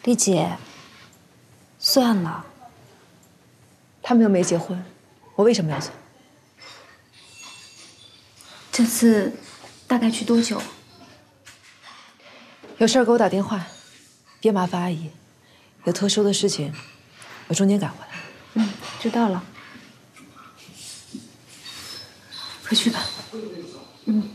丽姐，算了。 他们又没结婚，我为什么要走？ 这次大概去多久？ 有事儿给我打电话，别麻烦阿姨。有特殊的事情，我中间赶回来。 嗯，知道了。快去吧。嗯。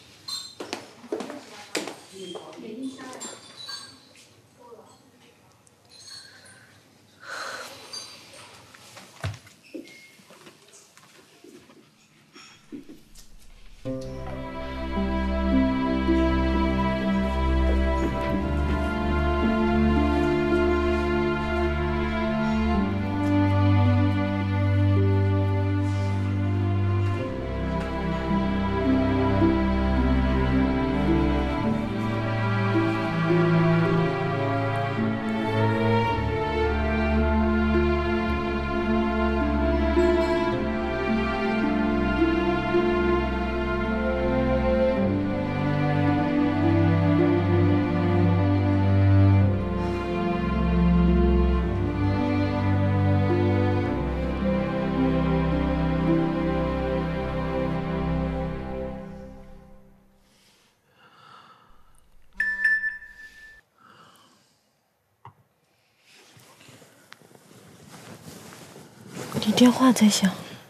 你电话在响，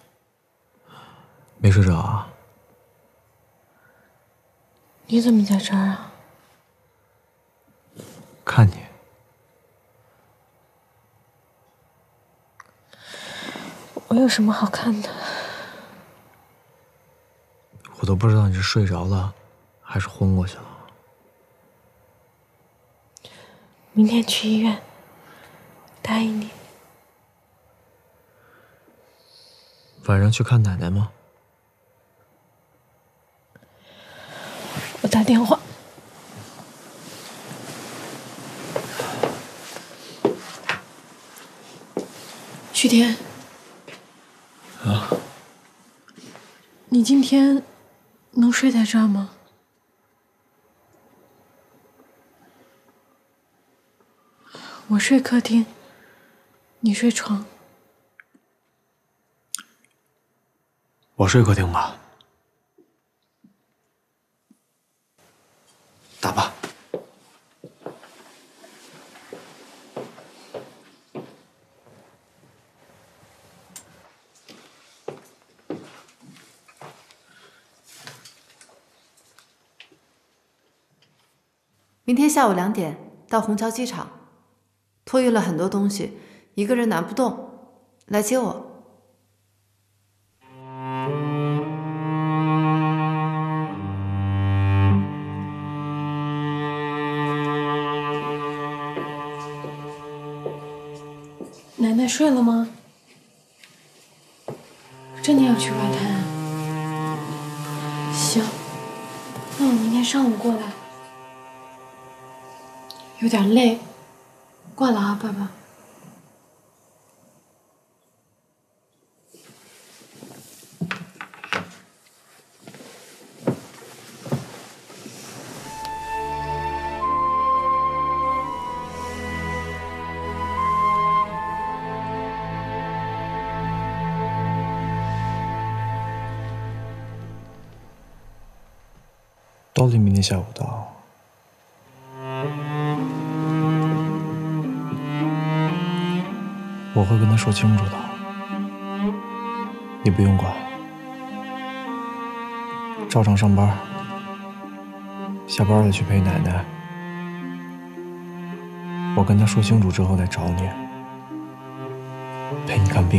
没睡着啊？ 你怎么在这儿啊？ 看你。 我有什么好看的？ 我都不知道你是睡着了，还是昏过去了。 明天去医院，答应你。 晚上去看奶奶吗？ 我打电话。徐天。 啊？ 你今天能睡在这儿吗？我睡客厅，你睡床。 我睡客厅吧。打吧。 明天下午2点到虹桥机场，托运了很多东西，一个人拿不动，来接我。 奶奶睡了吗？真的要去外滩啊？行，那我明天上午过来。有点累，挂了啊，爸爸。 到底明天下午到。我会跟他说清楚的，你不用管，照常上班，下班了去陪奶奶。我跟他说清楚之后再找你，陪你看病。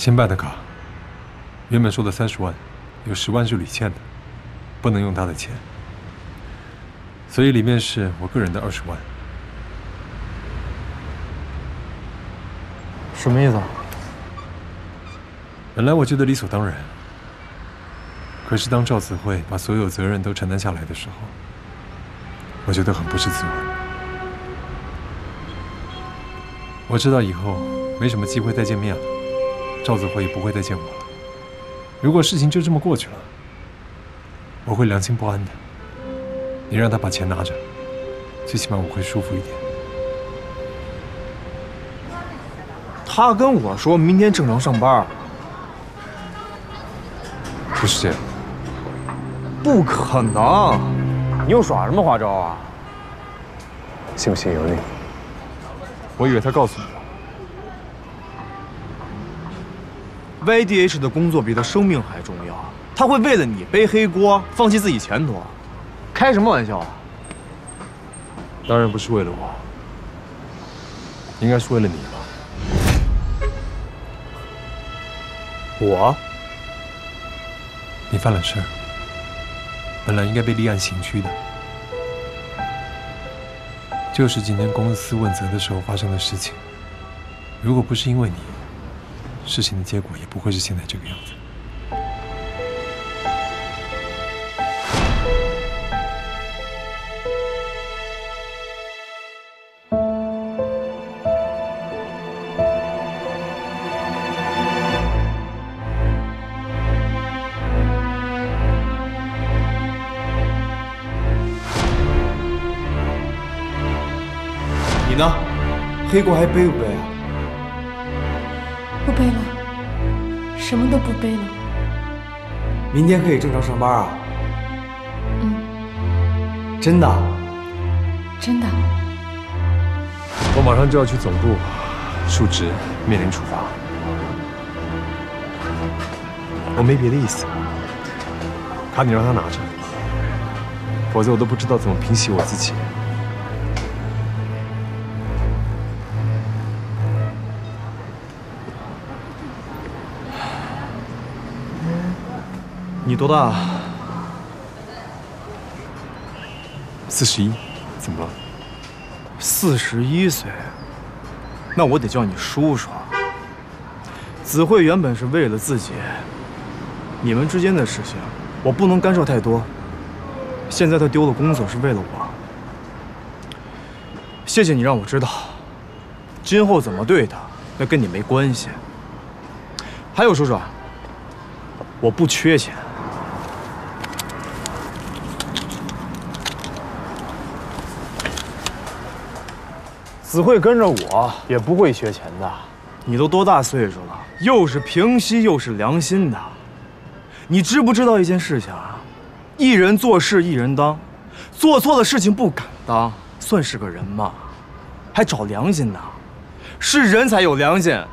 新办的卡，原本说的30万，有10万是吕欠的，不能用他的钱，所以里面是我个人的20万。 什么意思啊？ 本来我觉得理所当然，可是当赵子慧把所有责任都承担下来的时候，我觉得很不是滋味。我知道以后没什么机会再见面了，赵子慧也不会再见我了。如果事情就这么过去了，我会良心不安的。你让他把钱拿着，最起码我会舒服一点。 他跟我说明天正常上班。 不是这样。 不可能！你又耍什么花招啊？ 信不信由你。我以为他告诉你了。 YDH 的工作比他生命还重要，他会为了你背黑锅，放弃自己前途？开什么玩笑啊！ 当然不是为了我，应该是为了你吧。 我？ 你犯了事儿，本来应该被立案刑拘的，就是今天公司问责的时候发生的事情。如果不是因为你，事情的结果也不会是现在这个样子。 你呢？黑锅还背不背啊？ 不背了，什么都不背了。 明天可以正常上班啊？ 嗯， 真的？ 真的。 我马上就要去总部述职，面临处罚。我没别的意思，卡你让他拿着，否则我都不知道怎么平息我自己。 你多大 ？41，怎么了 ？41岁，那我得叫你叔叔。子慧原本是为了自己，你们之间的事情我不能干涉太多。现在她丢了工作是为了我，谢谢你让我知道，今后怎么对她，那跟你没关系。还有叔叔，我不缺钱。 子慧跟着我也不会缺钱的。你都多大岁数了，又是平息又是良心的。你知不知道一件事情啊？一人做事一人当，做错的事情不敢当，算是个人吗？还找良心呢？是人才有良心。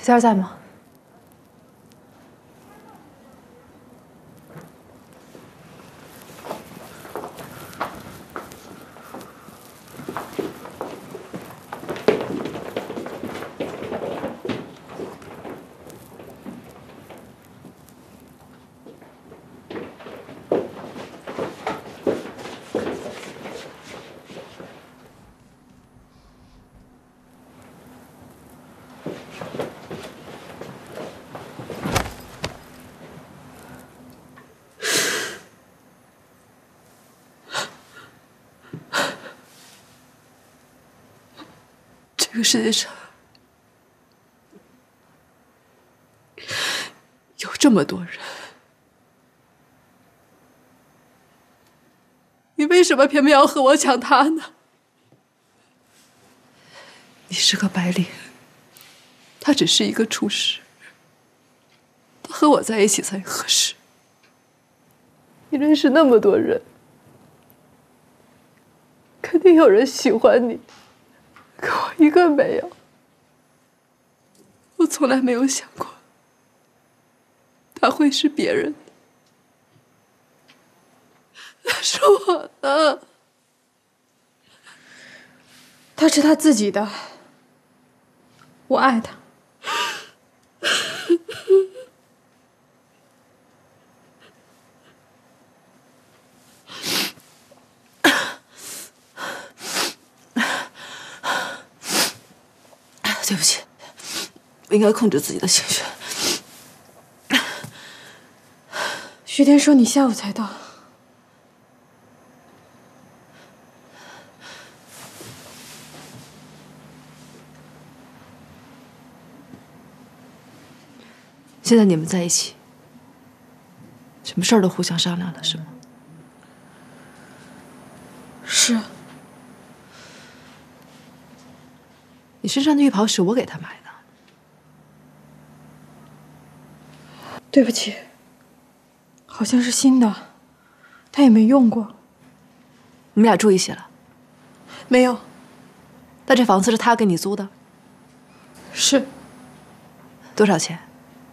仙儿在吗？这个世界上有这么多人，你为什么偏偏要和我抢他呢？你是个白领，他只是一个厨师，他和我在一起才合适。你认识那么多人，肯定有人喜欢你。可我一个没有，我从来没有想过他会是别人的，他是我的。 他是他自己的，我爱他。 对不起，我应该控制自己的情绪。 徐天说你下午才到。 现在你们在一起，什么事儿都互相商量了，是吗？ 是。 你身上的浴袍是我给他买的。 对不起，好像是新的，他也没用过。 你们俩住一起了？ 没有。 那这房子是他给你租的？ 是。 多少钱？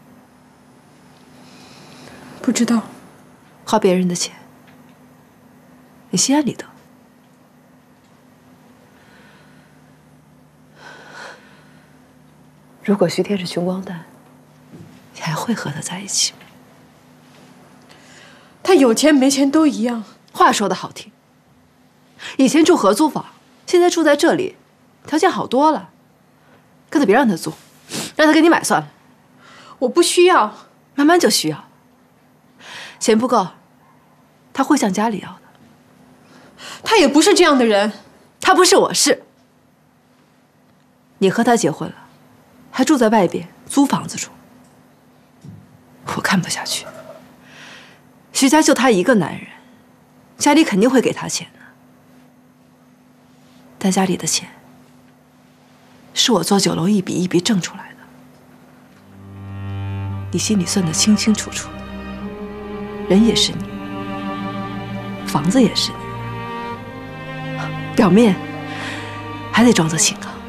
不知道。 花别人的钱，你心安理得。如果徐天是穷光蛋，你还会和他在一起吗？ 他有钱没钱都一样。 话说的好听，以前住合租房，现在住在这里，条件好多了。干脆别让他租，让他给你买算了。 我不需要， 慢慢就需要。钱不够，他会向家里要的。 他也不是这样的人。 他不是，我是。你和他结婚了，还住在外边租房子住，我看不下去。徐家就他一个男人，家里肯定会给他钱的，但家里的钱是我做酒楼一笔一笔挣出来的，你心里算得清清楚楚的。人也是你，房子也是你，表面还得装作清高。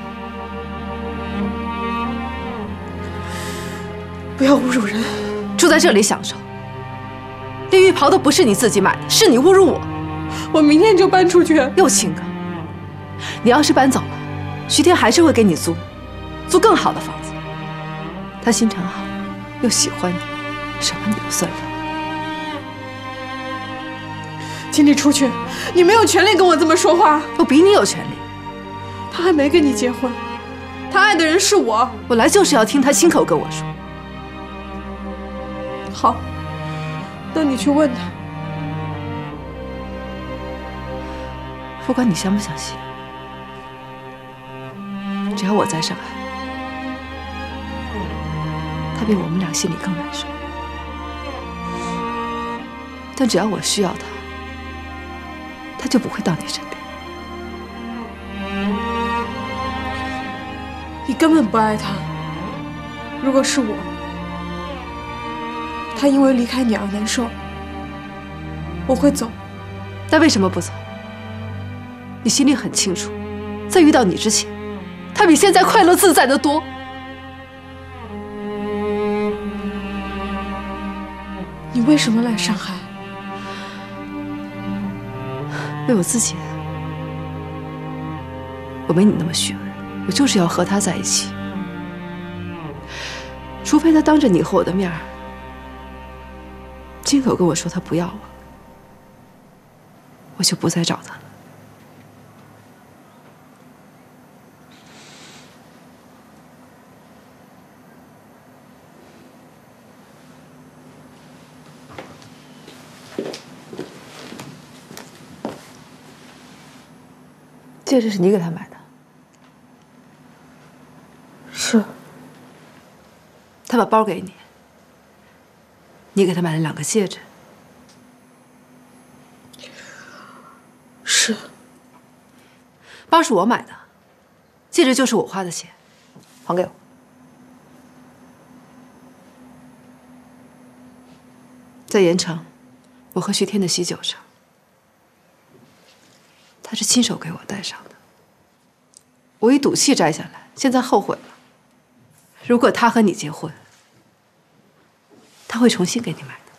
不要侮辱人。 住在这里享受，连浴袍都不是你自己买的，是你侮辱我。 我明天就搬出去。 又清高。你要是搬走了，徐天还是会给你租更好的房子。他心肠好，又喜欢你，什么你都算了。 请你出去，你没有权利跟我这么说话。 我比你有权利。 他还没跟你结婚，他爱的人是我。 我来就是要听他亲口跟我说。 好，那你去问他。 不管你相不相信，只要我在上海，他比我们俩心里更难受。但只要我需要他，他就不会到你身边。 你根本不爱他。如果是我，他因为离开你而难受，我会走。 那为什么不走？你心里很清楚，在遇到你之前，他比现在快乐自在得多。 为什么来上海？ 为我自己。我没你那么虚伪，我就是要和他在一起。除非他当着你和我的面儿，亲口跟我说他不要我，我就不再找他了。戒指是你给他买的？ 是。 他把包给你，你给他买了2个戒指。 是。 包是我买的，戒指就是我花的钱，还给我。在盐城，我和徐天的喜酒上，他是亲手给我戴上的。我一赌气摘下来，现在后悔了。如果他和你结婚，他会重新给你买的。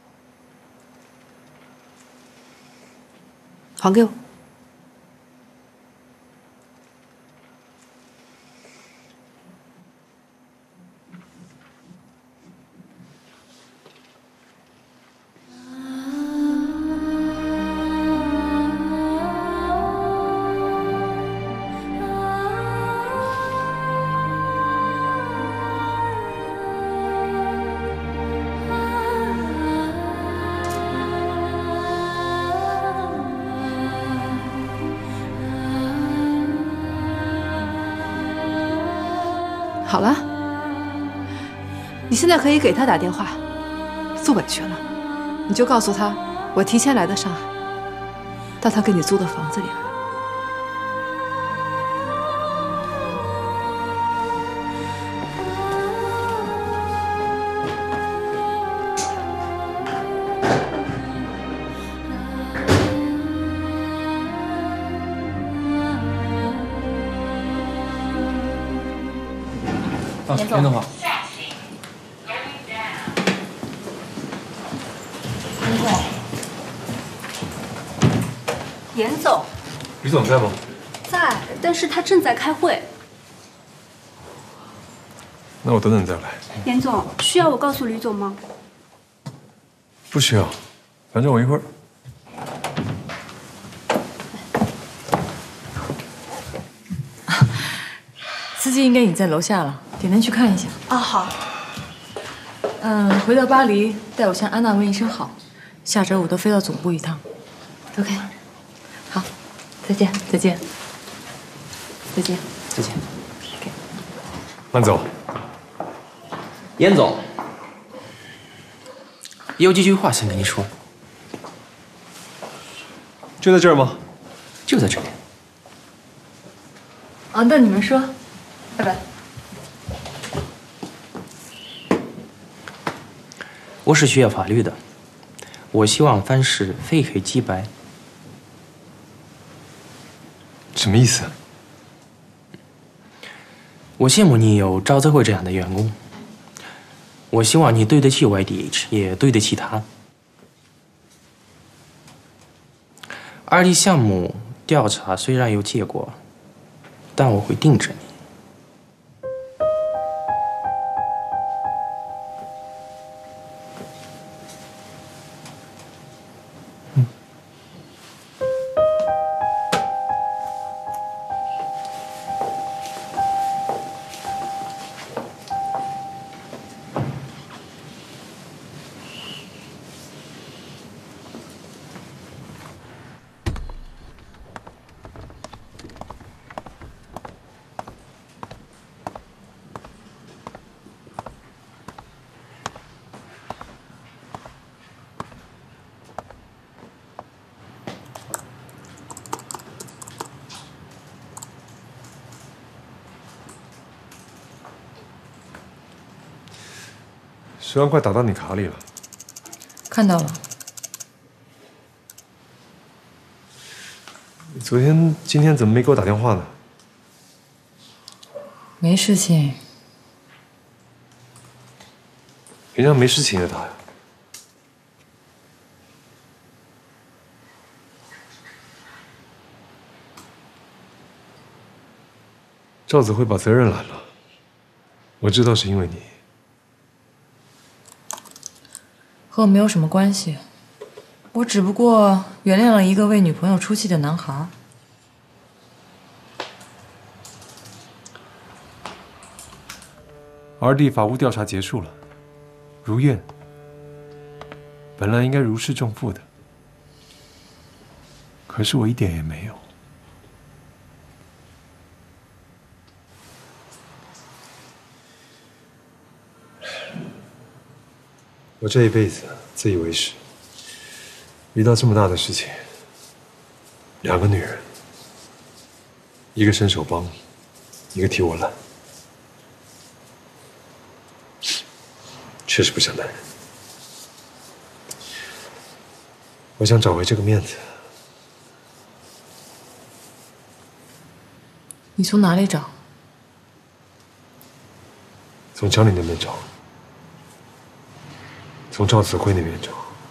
还给我。好了，你现在可以给他打电话，做委屈了，你就告诉他我提前来的上海，到他给你租的房子里来。 严总好。 严总， 李总在吗？ 在，但是他正在开会。 那我等等再来。 严总，需要我告诉吕总吗？ 不需要，反正我一会儿。 司机应该已经在楼下了，点灯去看一下。 啊，好。 回到巴黎，代我向安娜问一声好。下周我都飞到总部一趟。OK。好，再见，再见，再见， 再见。 OK。 慢走。 严总，有几句话想跟你说。 就在这儿吗？ 就在这里。 啊，那你们说。拜拜。 我是学法律的，我希望凡事非黑即白。 什么意思？ 我羡慕你有赵泽慧这样的员工，我希望你对得起 YDH， 也对得起他。2D 项目调查虽然有结果，但我会盯着你。 10万块打到你卡里了。 看到了。 你昨天、今天怎么没给我打电话呢？ 没事情。 平常没事情也打呀。 赵子慧把责任揽了，我知道是因为你。 和我没有什么关系，我只不过原谅了一个为女朋友出气的男孩。 儿弟法务调查结束了，如愿。本来应该如释重负的，可是我一点也没有。我这一辈子自以为是，遇到这么大的事情，2个女人，一个伸手帮，一个替我揽，确实不像男人。我想找回这个面子。 你从哪里找？ 从江里那边找，从赵子慧那边找，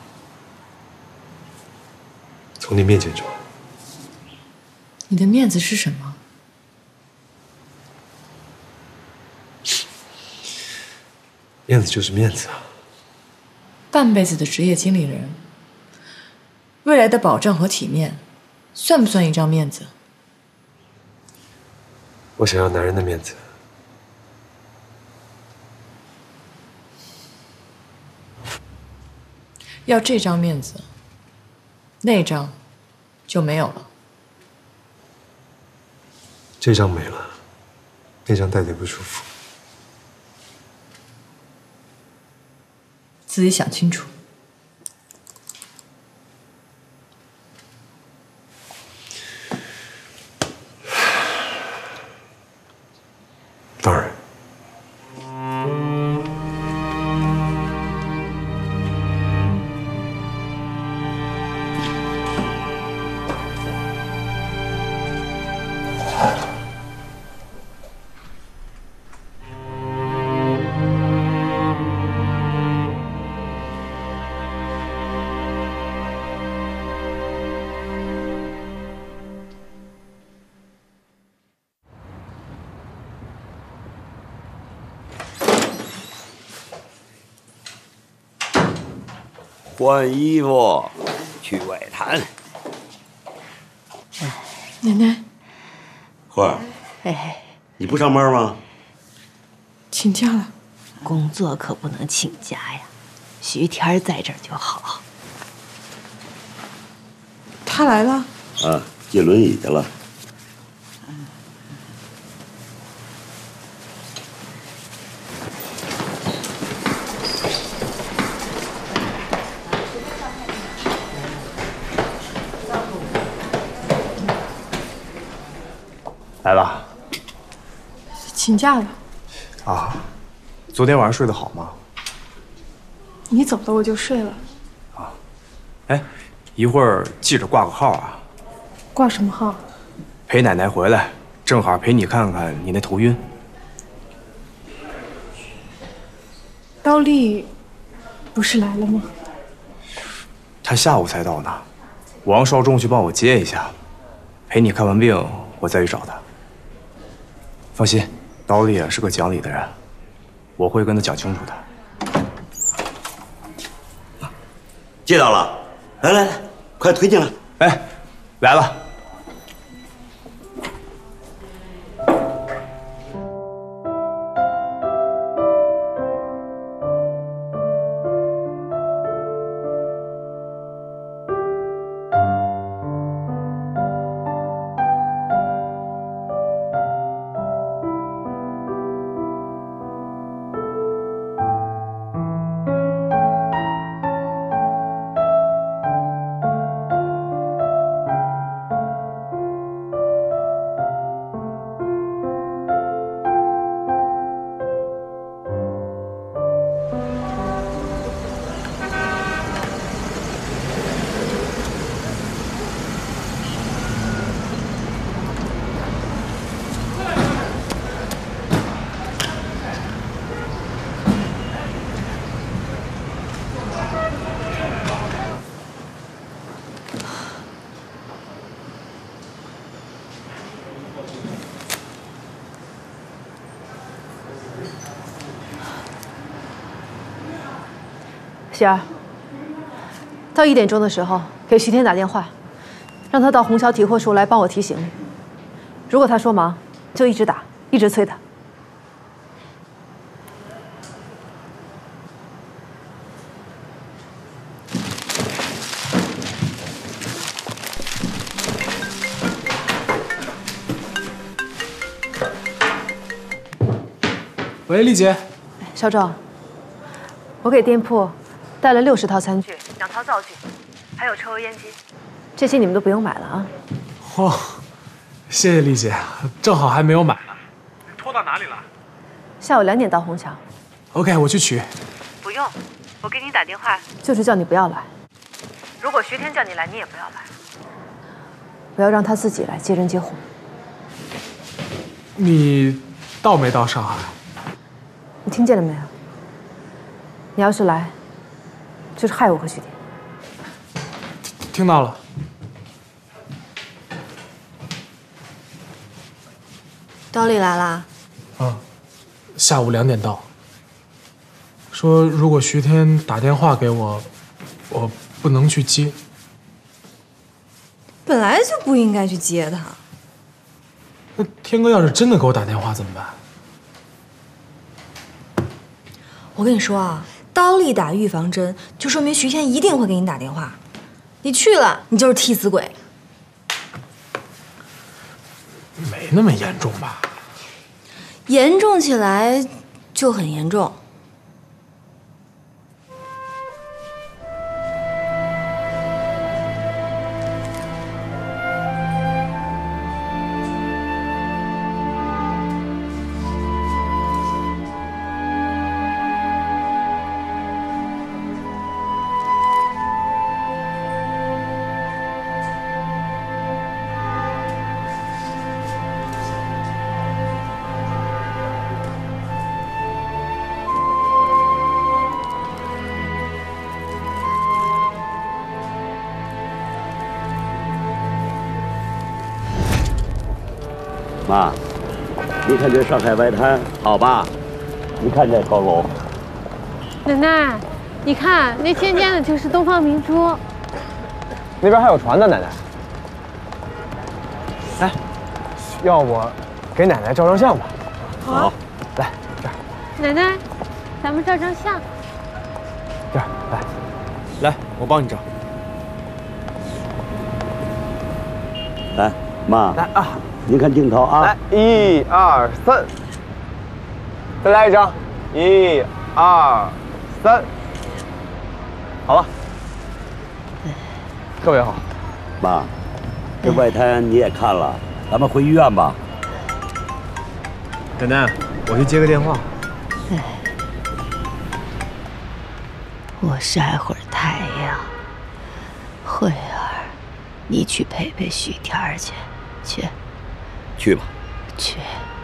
从你面前找。 你的面子是什么？ 面子就是面子啊。 半辈子的职业经理人，未来的保障和体面，算不算一张面子？ 我想要男人的面子。 要这张面子，那张就没有了。 这张没了，那张戴得不舒服。 自己想清楚。 当然。 换衣服，去外滩。 奶奶， 慧儿， 哎， 你不上班吗？ 请假了。 工作可不能请假呀，徐天在这儿就好。 他来了。 啊，借轮椅去了。 来了。 请假了。 啊，昨天晚上睡得好吗？ 你走了我就睡了。 啊，哎，一会儿记着挂个号啊。 挂什么号？ 陪奶奶回来，正好陪你看看你那头晕。 刀丽不是来了吗？ 她下午才到呢，王少仲去帮我接一下，陪你看完病，我再去找她。放心，刀丽是个讲理的人，我会跟她讲清楚的。 接到了，来来来，快推进来。 哎，来了。 喜儿，到1点钟的时候给徐天打电话，让他到虹桥提货处来帮我提行李。如果他说忙，就一直打，一直催他。 喂，丽姐。 邵壮，我给店铺带了60套餐具、2套灶具，还有抽油烟机，这些你们都不用买了啊。 哦，谢谢丽姐，正好还没有买呢。拖到哪里了？ 下午2点到虹桥。 OK， 我去取。 不用，我给你打电话就是叫你不要来。如果徐天叫你来，你也不要来。我要让他自己来接人接货。 你到没到上海？ 你听见了没有？你要是来，就是害我和徐天。 听到了。 刀里来啦？ 下午2点到。说如果徐天打电话给我，我不能去接。 本来就不应该去接他。 那天哥要是真的给我打电话怎么办？ 我跟你说啊，刀里打预防针，就说明徐天一定会给你打电话。你去了，你就是替死鬼。 没那么严重吧？ 严重起来就很严重。 妈，你看这上海外滩好吧？你看这高楼。 奶奶，你看那尖尖的就是东方明珠。 那边还有船呢，奶奶。哎，要不给奶奶照张相吧？ 好， 来这儿。 奶奶，咱们照张相。 这儿来，我帮你照。 来，妈， 来啊！ 您看镜头啊！ 来，1、2、3，再来一张，1、2、3，好了，特别好。 妈，这外滩你也看了，咱们回医院吧。 奶奶，我去接个电话。 我晒会儿太阳。慧儿，你去陪陪许天儿去， 去吧。 去。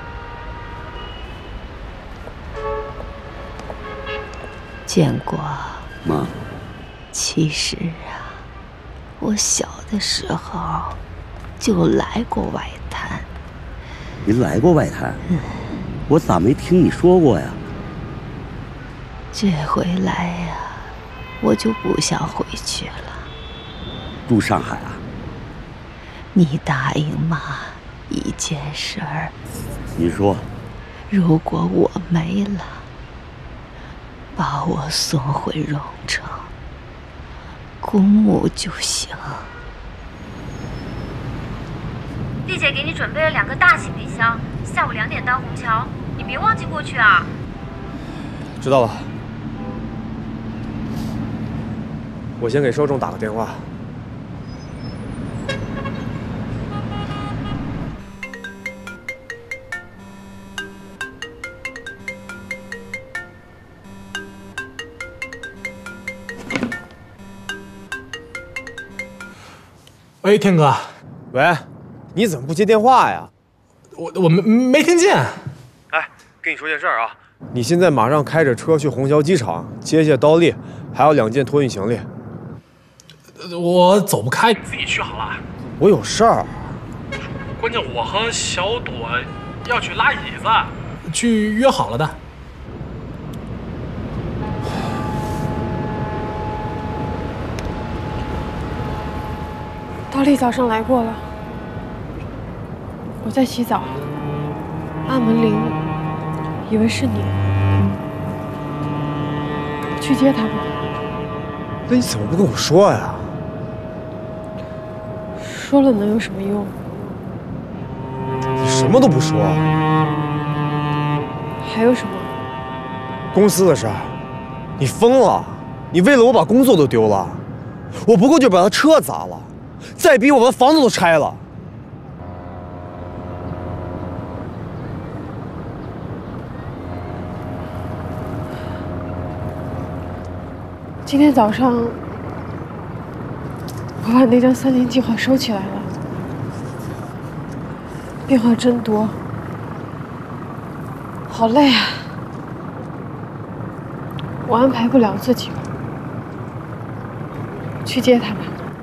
建国， 妈， 其实啊，我小的时候就来过外滩。 您来过外滩？我咋没听你说过呀？ 这回来呀，我就不想回去了。 住上海啊？ 你答应妈一件事儿。 你说。 如果我没了，把我送回荣城，公墓就行。 丽姐给你准备了2个大行李箱，下午2点到虹桥，你别忘记过去啊。 知道了。我先给受众打个电话。 喂，天哥。 喂，你怎么不接电话呀？ 我没听见。 哎，跟你说件事儿啊，你现在马上开着车去虹桥机场接下刀丽，还有2件托运行李。 我走不开，你自己去好了。 我有事儿。 关键我和小朵要去拉椅子，去约好了的。 高丽早上来过了，我在洗澡，按门铃，以为是你，去接他吧。 那你怎么不跟我说呀？ 说了能有什么用？ 你什么都不说。 还有什么？ 公司的事儿，你疯了！你为了我把工作都丢了，我不过就把他车砸了，再逼我把房子都拆了。 今天早上，我把那张3年计划收起来了，变化真多，好累啊！我安排不了自己了，去接他吧。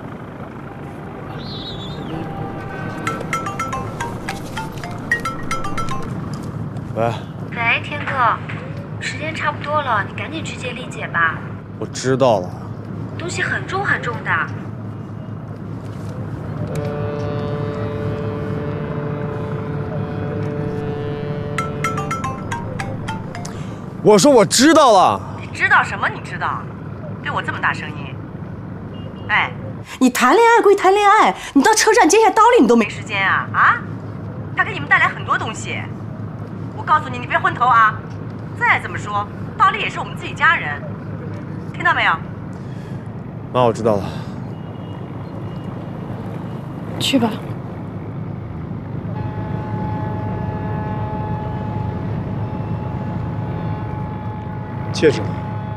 喂， 喂，天哥，时间差不多了，你赶紧去接丽姐吧。 我知道了。 东西很重很重的。 我说我知道了。 你知道什么？你知道？对我这么大声音？哎， 你谈恋爱归谈恋爱，你到车站接下刀丽你都没时间啊！啊，他给你们带来很多东西。我告诉你，你别昏头啊！再怎么说，刀丽也是我们自己家人，听到没有？ 妈，我知道了。 去吧。 戒指呢？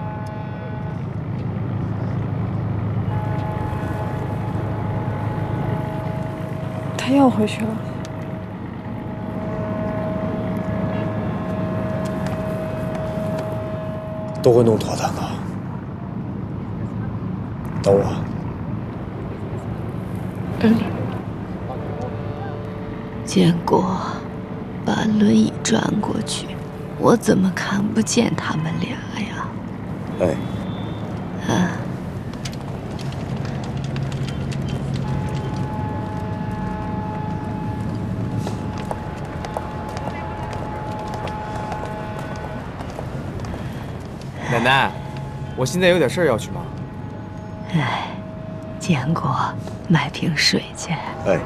他要回去了。 都会弄妥当的。等我。 等你。 建国，把轮椅转过去，我怎么看不见他们俩呀？ 哎。 啊。 奶奶，我现在有点事儿要去忙。 哎，建国，买瓶水去。 哎。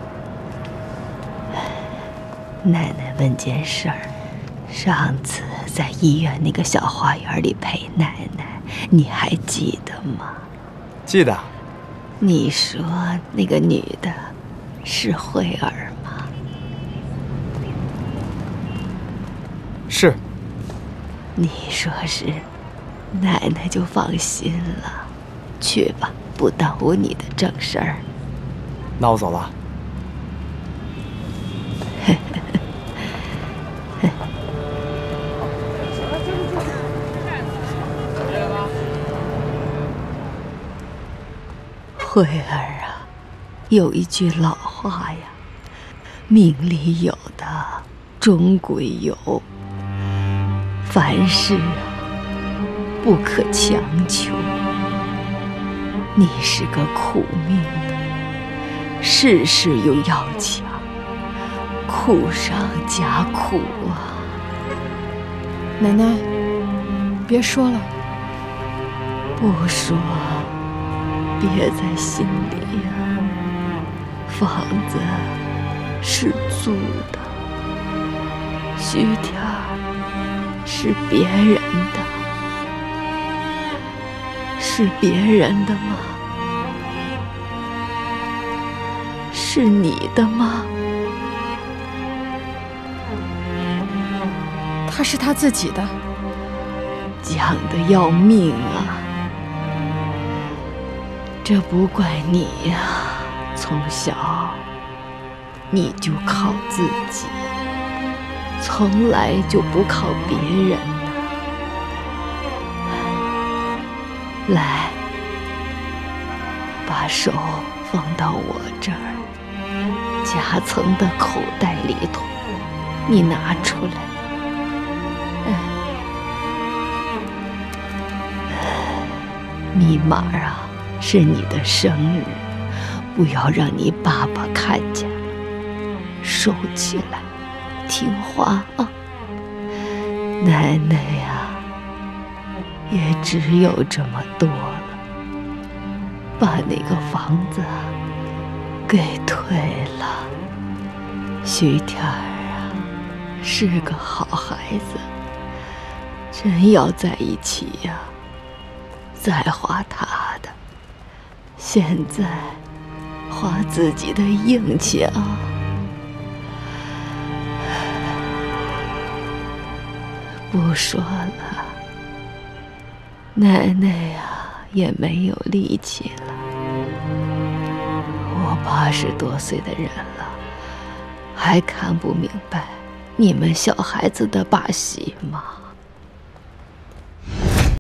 奶奶问件事儿，上次在医院那个小花园里陪奶奶，你还记得吗？ 记得。 你说那个女的是慧儿吗？ 是。 你说是，奶奶就放心了。去吧，不耽误你的正事儿。 那我走了。慧儿啊，有一句老话呀，命里有的终归有，凡事啊不可强求。你是个苦命的，事事又要强，苦上加苦啊！ 奶奶，别说了。 不说，憋在心里呀。房子是租的，徐天是别人的，是别人的吗？是你的吗？ 他是他自己的。 犟得要命啊！这不怪你呀，从小你就靠自己，从来就不靠别人的。来，把手放到我这儿，夹层的口袋里头，你拿出来。密码啊，是你的生日， 不要让你爸爸看见了，收起来，听话啊！奶奶呀，也只有这么多了，把那个房子给退了。徐天儿啊，是个好孩子，真要在一起呀，再花他的。现在花自己的硬气啊！不说了，奶奶呀也没有力气了。我80多岁的人了，还看不明白你们小孩子的把戏吗？